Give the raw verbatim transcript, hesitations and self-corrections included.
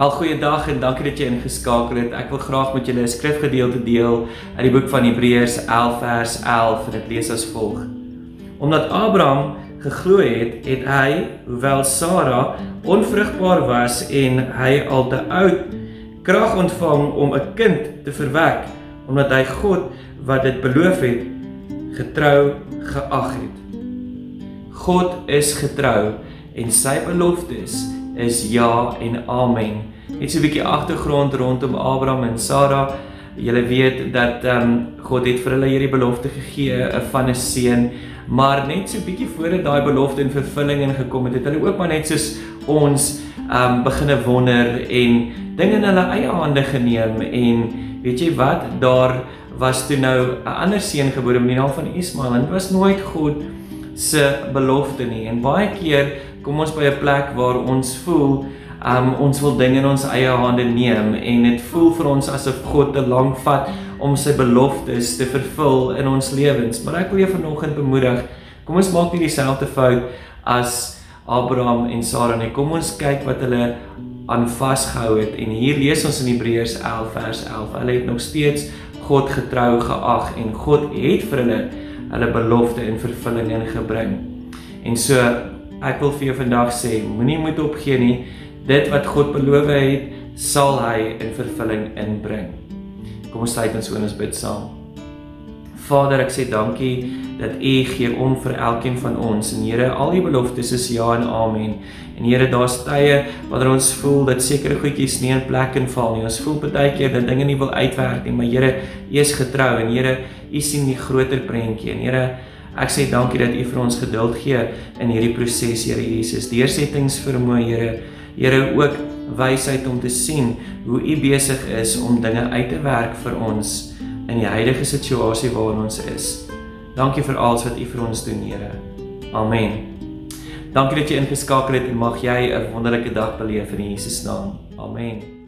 Wel, goeiedag en dankie dat jy ingeskakel het. Ek wil graag met julle 'n skrifgedeelte deel uit die boek van Hebreërs elf vers elf en dit lees as volg. Omdat Abraham geglo het, het hy, hoewel Sara onvrugbaar was en hy al te oud, krag ontvang om 'n kind te verwek, omdat hy God wat dit beloof het, getrou geag het. God is getrou en sy beloftes is ja en amen. Net so 'n bietjie agtergrond rondom Abraham en Sara. Julle weet dat um, God het vir hulle hierdie belofte gegee van 'n seun, maar net so 'n bietjie voordat daai belofte in vervulling ingekom het, het hulle ook maar net soos ons um, beginne wonder en dinge in hulle eie hande geneem. En weet jy wat, daar was toe nou 'n ander seun gebore met die naam van Ismael en dit was nooit God se belofte nie. En baie keer kom ons by 'n plek waar ons voel um, ons wil dinge in ons eie hande neem en dit voel vir ons asof God te lank vat om sy beloftes te vervul in ons lewens. Maar ek wil jou vanoggend bemoedig, kom ons maak nie dieselfde fout as Abraham en Sara nie. Kom ons kyk wat hulle aan vasgehou het, en hier lees ons in Hebreërs elf vers elf. Hulle het nog steeds God getrou geag en God het vir hulle hulle belofte in vervulling ingebring. En so, ek wil vir jou vandag sê, moenie moed opgee nie. Dit wat God beloof het, sal hy in vervulling inbring. Kom ons sluit ons oë, ons bid saam. Vader, ek sê dankie dat U gee om vir elkeen van ons. En Here, al die beloftes is ja en amen. En Here, daar's tye wanneer ons voel dat sekere goedjies nie in plek kan val nie. Ons voel baie keer dat dinge nie wil uitwerk nie, maar Here, U is getrou en Here, U sien die groter prentjie. En Here, ek sê dankie dat U vir ons geduld gee in hierdie proses, Here Jesus. Deursettingsvermoë, Here. Here, ook wysheid om te sien hoe U besig is om dinge uit te werk vir ons in die huidige situasie waarin ons is. Dankie vir alles wat U vir ons doen, Here. Amen. Dankie dat jy ingeskakel het en mag jy 'n wonderlike dag beleef in Jesus naam. Amen.